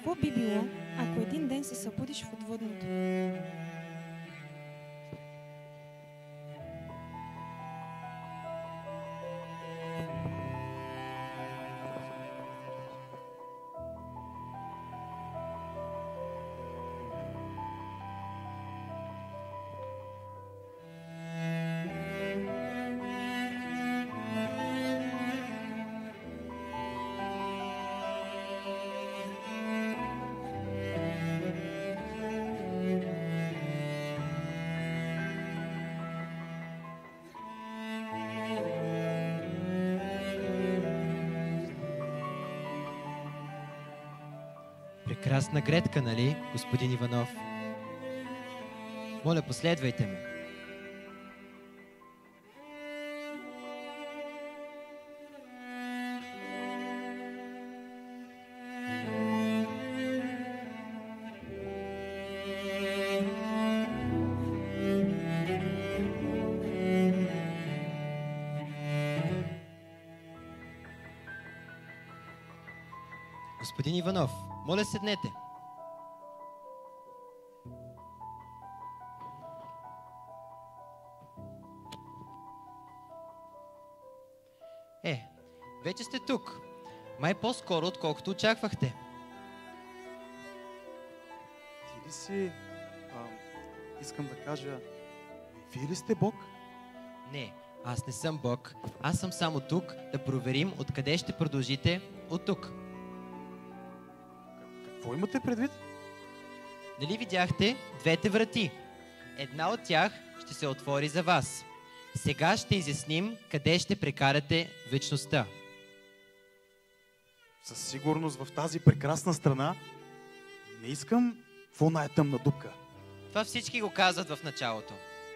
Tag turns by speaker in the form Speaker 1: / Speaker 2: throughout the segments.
Speaker 1: Какво би било, ако един ден се събудиш в отвъдното?
Speaker 2: Прекрасна гледка, нали, господин Иванов? Моля, последвайте ме. Господин Иванов, моля, седнете. Вече сте тук. Май по-скоро, отколкото очаквахте.
Speaker 3: Ти ли си... искам да кажа... Вие ли сте Бог?
Speaker 2: Не, аз не съм Бог. Аз съм само тук да проверим откъде ще продължите от тук.
Speaker 3: Какво имате предвид?
Speaker 2: Нали видяхте двете врати? Една от тях ще се отвори за вас. Сега ще изясним къде ще прекарате вечността.
Speaker 3: Със сигурност в тази прекрасна страна не искам в оная тъмна дупка.
Speaker 2: Това всички го казват в началото.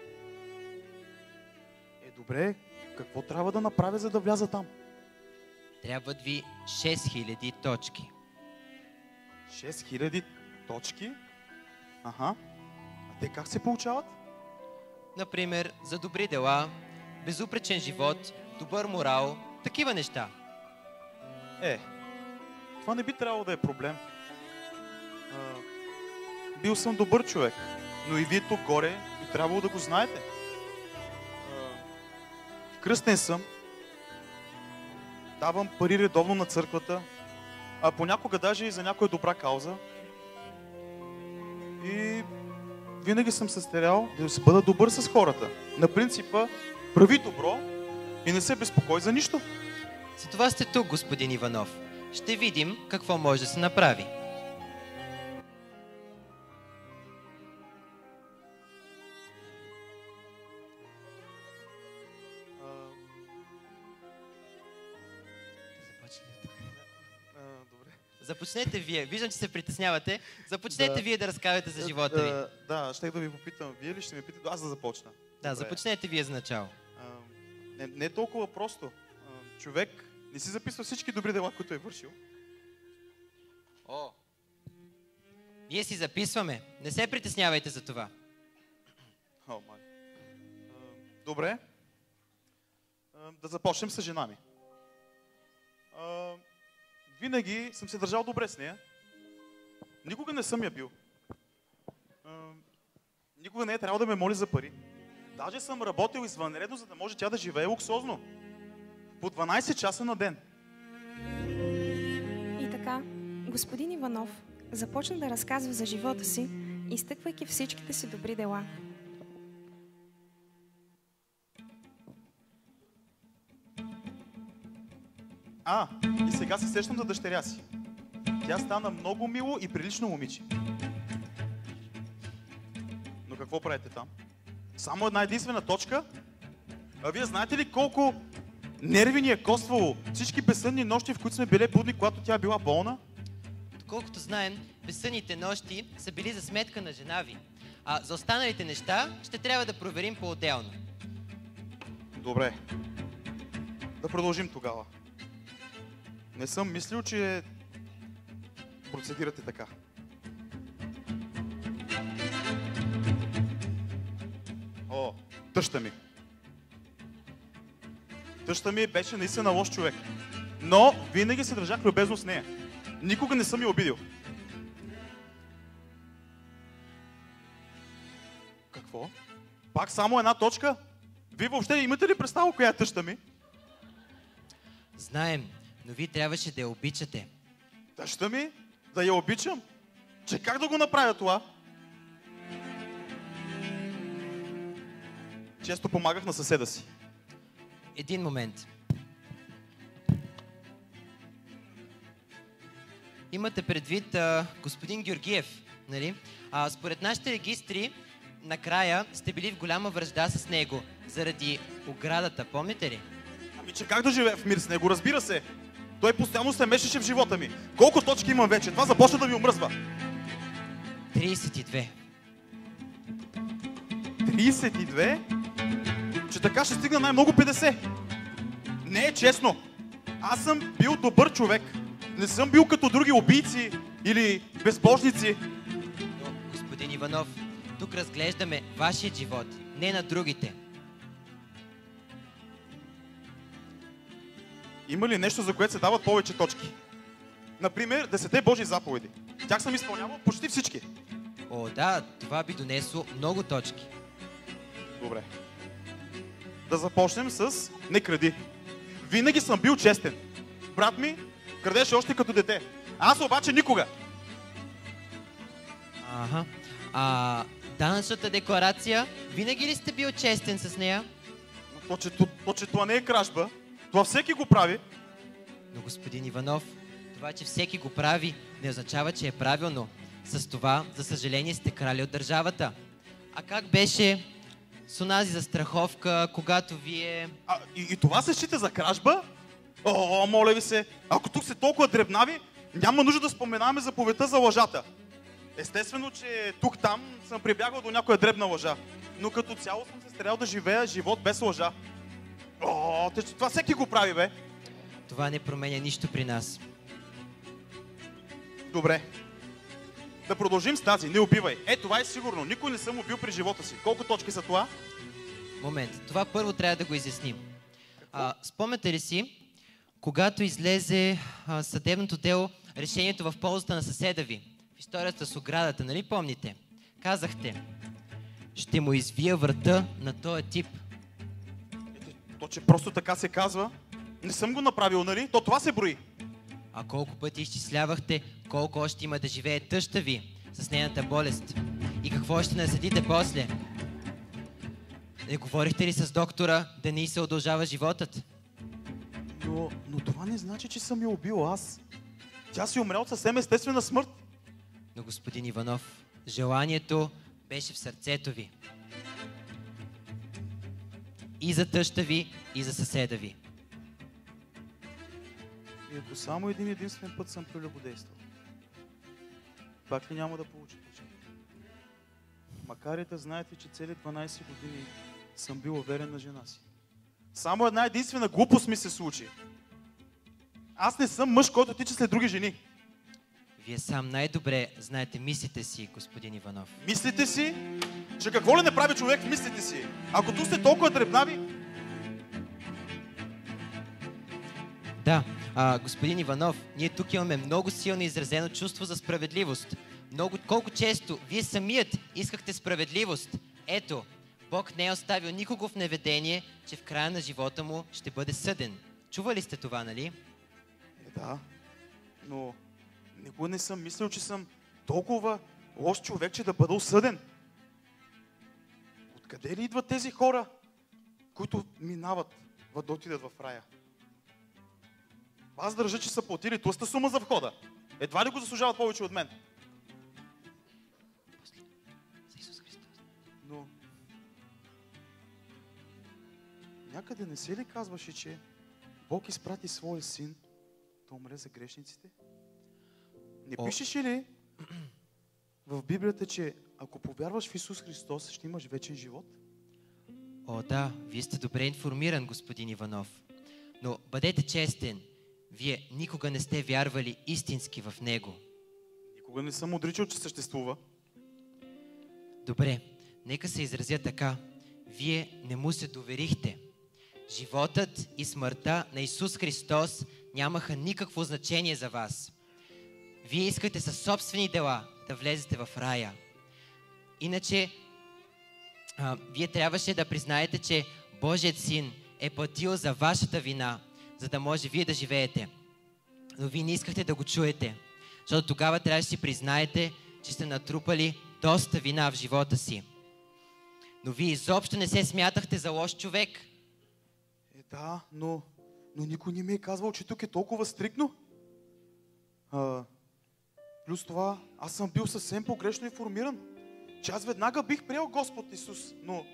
Speaker 3: Добре, какво трябва да направя, за да вляза там?
Speaker 2: Трябват ви 6000 точки.
Speaker 3: 6000 точки? Аха. А те как се получават?
Speaker 2: Например, за добри дела, безупречен живот, добър морал, такива неща.
Speaker 3: Това не би трябвало да е проблем. Бил съм добър човек, но и вие тук горе би трябвало да го знаете. Кръстен съм, давам пари редовно на църквата, а понякога даже и за някоя добра кауза. И винаги съм се старял да се бъда добър с хората. На принципа, прави добро и не се безпокой за нищо.
Speaker 2: За това сте тук, господин Иванов. Ще видим какво може да се направи. Започнете вие. Виждам, че се притеснявате. Започнете вие да разказвате за живота ви.
Speaker 3: Да, щех да ви попитам. Вие ли ще ме питате? Аз да започна.
Speaker 2: Да, добре. Започнете вие за начало.
Speaker 3: Не е толкова просто. Човек не си записва всички добри дела, които е вършил.
Speaker 2: Ние си записваме. Не се притеснявайте за това.
Speaker 3: Добре. Да започнем с жена ми. Винаги съм се държал добре с нея. Никога не съм я бил. Никога не е трябвало да ме моли за пари. Даже съм работил извънредно, за да може тя да живее луксозно. По 12 часа на ден.
Speaker 1: И така, господин Иванов започна да разказва за живота си, изтъквайки всичките си добри дела.
Speaker 3: И сега се сещам за дъщеря си. Тя стана много мило и прилично момиче. Но какво правите там? Само една единствена точка? А вие знаете ли колко нерви ни е коствало всички безсънни нощи, в които сме били будни, когато тя била болна?
Speaker 2: Доколкото знаем, безсънните нощи са били за сметка на жена ви. А за останалите неща ще трябва да проверим по-отделно.
Speaker 3: Добре. Да продължим тогава. Не съм мислил, че процедирате така. Тъща ми. Тъща ми беше наистина лош човек. Но винаги се държах любезно с нея. Никога не съм я обидил. Какво? Пак само една точка? Вие въобще имате ли представа коя е тъща ми?
Speaker 2: Знаем, но вие трябваше да я обичате.
Speaker 3: Тъща ми? Да я обичам? Че как да го направя това? Често помагах на съседа си.
Speaker 2: Един момент. Имате предвид господин Георгиев, нали? Според нашите регистри, накрая сте били в голяма вражда с него, заради оградата, помните ли?
Speaker 3: Ами че как да живея в мир с него, разбира се. Той постоянно се мешеше в живота ми. Колко точки имам вече? Това започна да ми омръзва.
Speaker 2: 32.
Speaker 3: 32? Че така ще стигна най-много 50. Не е честно. Аз съм бил добър човек. Не съм бил като други убийци или безбожници.
Speaker 2: Но, господин Иванов, тук разглеждаме вашия живот, не на другите.
Speaker 3: Има ли нещо, за което се дават повече точки? Например, 10 Божии заповеди. Тях съм изпълнявал почти всички.
Speaker 2: О, да, това би донесло много точки.
Speaker 3: Добре. Да започнем с не кради. Винаги съм бил честен. Брат ми крадеше още като дете. Аз обаче никога.
Speaker 2: Ага. Данъчната декларация, винаги ли сте бил честен с нея?
Speaker 3: То, че това не е кражба. Това всеки го прави.
Speaker 2: Но, господин Иванов, това, че всеки го прави, не означава, че е правилно. С това, за съжаление, сте крали от държавата. А как беше с онази застраховка, когато вие...
Speaker 3: И това се счита за кражба? О, моля ви се, ако тук се толкова дребнави, няма нужда да споменаваме заповедта за лъжата. Естествено, че тук-там съм прибягал до някоя дребна лъжа. Но като цяло съм се старял да живея живот без лъжа. О, това всеки го прави, бе.
Speaker 2: Това не променя нищо при нас.
Speaker 3: Добре. Да продължим с тази. Не убивай. Това е сигурно. Никой не съм убил при живота си. Колко точки са това?
Speaker 2: Момент. Това първо трябва да го изясним. Спомняте ли си, когато излезе съдебното дело, решението в ползата на съседа ви, в историята с оградата, нали помните? Казахте, ще му извия врата на този тип.
Speaker 3: То, че просто така се казва, не съм го направил, нали? То това се брои.
Speaker 2: А колко пъти изчислявахте, колко още има да живее тъща ви с нейната болест? И какво ще наследите после? Не говорихте ли с доктора да не й се удължава животът?
Speaker 3: Но това не значи, че съм я убил аз. Тя си умря от съвсем естествена смърт.
Speaker 2: Но, господин Иванов, желанието беше в сърцето ви. И за тъща ви, и за съседа ви.
Speaker 3: И ако само един единствен път съм прелюбодействал, пак ли няма да получа почет? Макар и да знаете, че цели 12 години съм бил уверен на жена си. Само една единствена глупост ми се случи. Аз не съм мъж, който тича след други жени.
Speaker 2: Вие сам най-добре знаете мислите си, господин Иванов.
Speaker 3: Мислите си? Че какво ли не прави човек в мислите си? Ако тук сте толкова дребнави?
Speaker 2: Да, господин Иванов, ние тук имаме много силно изразено чувство за справедливост. Колко често вие самият искахте справедливост. Ето, Бог не е оставил никого в неведение, че в края на живота му ще бъде съден. Чували сте това, нали?
Speaker 3: Да, но никога не съм мислил, че съм толкова лош човек, че да бъда осъден. Откъде ли идват тези хора, които минават да отидат в рая? Аз държа, че са платили тъста сума за входа. Едва ли го заслужават повече от мен.
Speaker 2: За Исус Христос.
Speaker 3: Но някъде не се ли казваше, че Бог изпрати своя син да умре за грешниците? Не пишеше ли в Библията, че ако повярваш в Исус Христос, ще имаш вечен живот?
Speaker 2: О, да, вие сте добре информиран, господин Иванов. Но бъдете честен, вие никога не сте вярвали истински в Него.
Speaker 3: Никога не съм отричал, че съществува.
Speaker 2: Добре, нека се изразя така. Вие не му се доверихте. Животът и смъртта на Исус Христос нямаха никакво значение за вас. Вие искате със собствени дела да влезете в рая. Иначе вие трябваше да признаете, че Божият син е платил за вашата вина, за да може вие да живеете. Но вие не искахте да го чуете, защото тогава трябваше да си признаете, че сте натрупали доста вина в живота си. Но вие изобщо не се смятахте за лош човек.
Speaker 3: Да, но никой не ми е казвал, че тук е толкова стриктно. Плюс това, аз съм бил съвсем погрешно информиран, че аз веднага бих приел Господ Исус, но...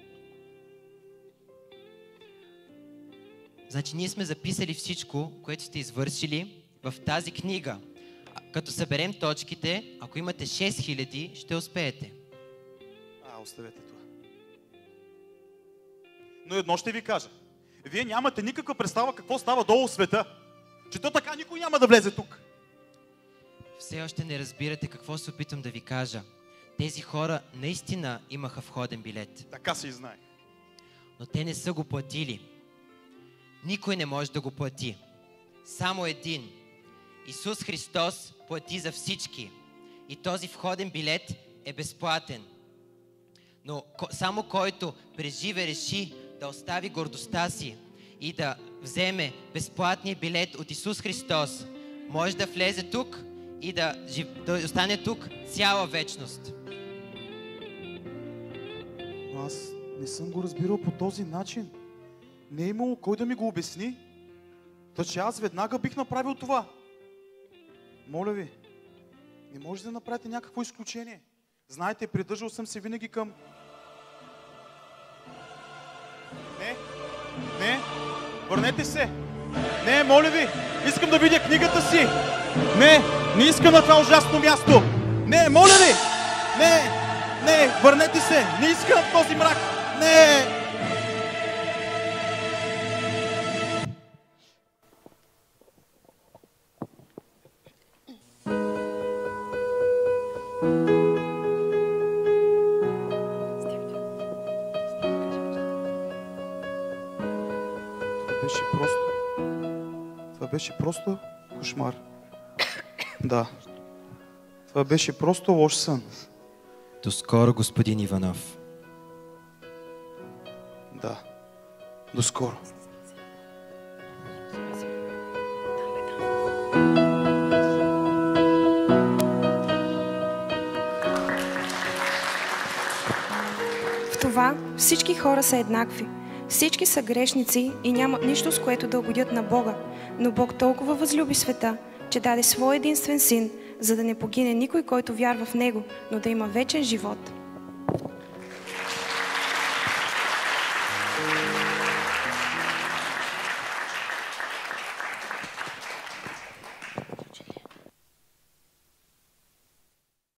Speaker 2: Значи ние сме записали всичко, което сте извършили в тази книга. Като съберем точките, ако имате 6000, ще успеете.
Speaker 3: Оставете това. Но едно ще ви кажа. Вие нямате никаква представа какво става долу в света. Че то така никой няма да влезе тук.
Speaker 2: Все още не разбирате какво се опитвам да ви кажа. Тези хора наистина имаха входен билет.
Speaker 3: Така се и знае.
Speaker 2: Но те не са го платили. Никой не може да го плати. Само един. Исус Христос плати за всички. И този входен билет е безплатен. Но само който преживе реши да остави гордостта си и да вземе безплатния билет от Исус Христос, може да влезе тук и да остане тук цяла вечност.
Speaker 3: Но аз не съм го разбирал по този начин. Не е имало кой да ми го обясни. Та че аз веднага бих направил това. Моля ви, не може да направите някакво изключение. Знаете, придържал съм се винаги към... Не, върнете се. Не, моля ви, искам да видя книгата си. Не искам на това ужасно място. Не, моля ви. Не, върнете се. Не искам в този мрак. Не. Това беше просто кошмар. Да. Това беше просто лош сън.
Speaker 2: До скоро, господин Иванов.
Speaker 3: Да. До скоро.
Speaker 1: В това всички хора са еднакви. Всички са грешници и нямат нищо, с което да угодят на Бога. Но Бог толкова възлюби света, че даде своя единствен син, за да не погине никой, който вярва в Него, но да има вечен живот.